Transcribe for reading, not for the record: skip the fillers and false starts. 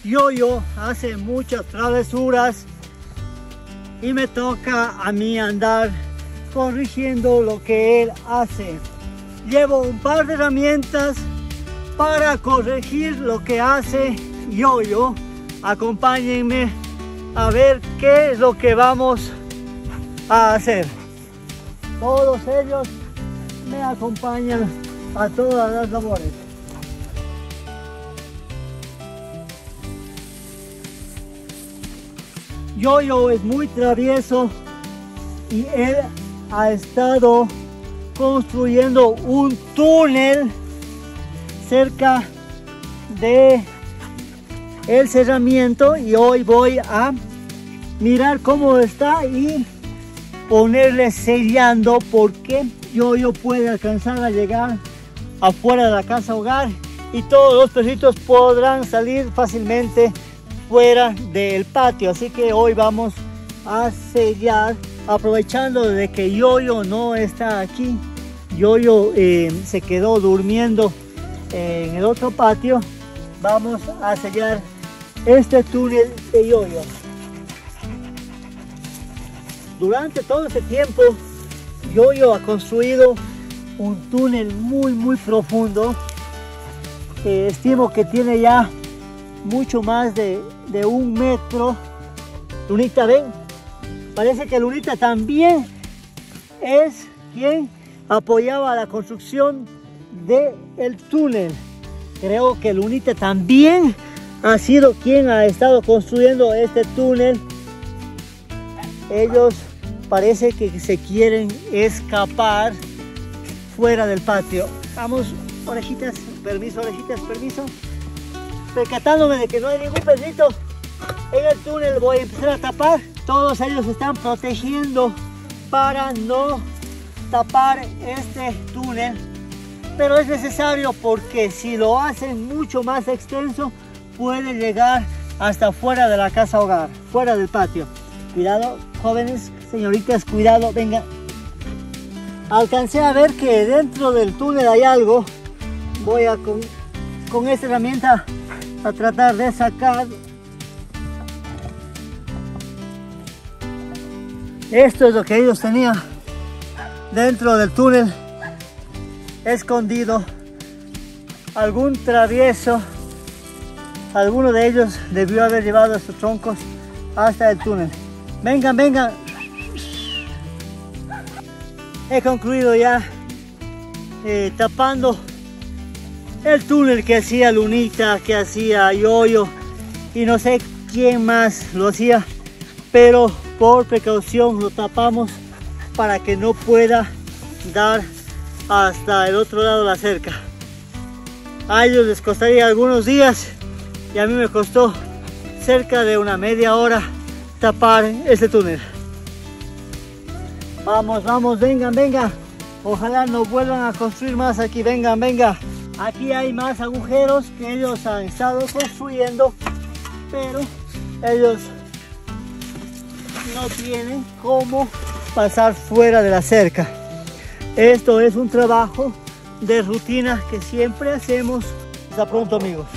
Yoyo hace muchas travesuras y me toca a mí andar corrigiendo lo que él hace. Llevo un par de herramientas para corregir lo que hace Yoyo. Acompáñenme a ver qué es lo que vamos a hacer. Todos ellos me acompañan a todas las labores. Yoyo es muy travieso y él ha estado construyendo un túnel cerca de el cerramiento y hoy voy a mirar cómo está y ponerle sellando porque Yoyo puede alcanzar a llegar afuera de la casa hogar y todos los perritos podrán salir fácilmente fuera del patio. Así que hoy vamos a sellar, aprovechando de que Yoyo no está aquí. Yoyo se quedó durmiendo en el otro patio. Vamos a sellar este túnel de Yoyo. Durante todo este tiempo Yoyo ha construido un túnel muy profundo. Estimo que tiene ya mucho más de 1 metro. Lunita, ven, parece que Lunita también es quien apoyaba la construcción del túnel. Creo que Lunita también ha sido quien ha estado construyendo este túnel. Ellos parece que se quieren escapar fuera del patio. Vamos, orejitas, permiso, orejitas, permiso. Percatándome de que no hay ningún perrito en el túnel, voy a empezar a tapar. Todos ellos se están protegiendo para no tapar este túnel, pero es necesario porque si lo hacen mucho más extenso puede llegar hasta fuera de la casa hogar, fuera del patio. Cuidado, jóvenes, señoritas, cuidado, venga. Alcancé a ver que dentro del túnel hay algo. Voy a con esta herramienta a tratar de sacar. Esto es lo que ellos tenían dentro del túnel, escondido. Algún travieso, alguno de ellos debió haber llevado estos troncos hasta el túnel. Vengan, vengan. He concluido ya tapando el túnel que hacía Lunita, que hacía Yoyo y no sé quién más lo hacía, pero por precaución lo tapamos para que no pueda dar hasta el otro lado de la cerca. A ellos les costaría algunos días y a mí me costó cerca de una media hora tapar este túnel. Vamos, vamos, vengan, vengan. Ojalá no vuelvan a construir más aquí. Vengan, vengan. Aquí hay más agujeros que ellos han estado construyendo, pero ellos no tienen cómo pasar fuera de la cerca. Esto es un trabajo de rutina que siempre hacemos. Hasta pronto, amigos.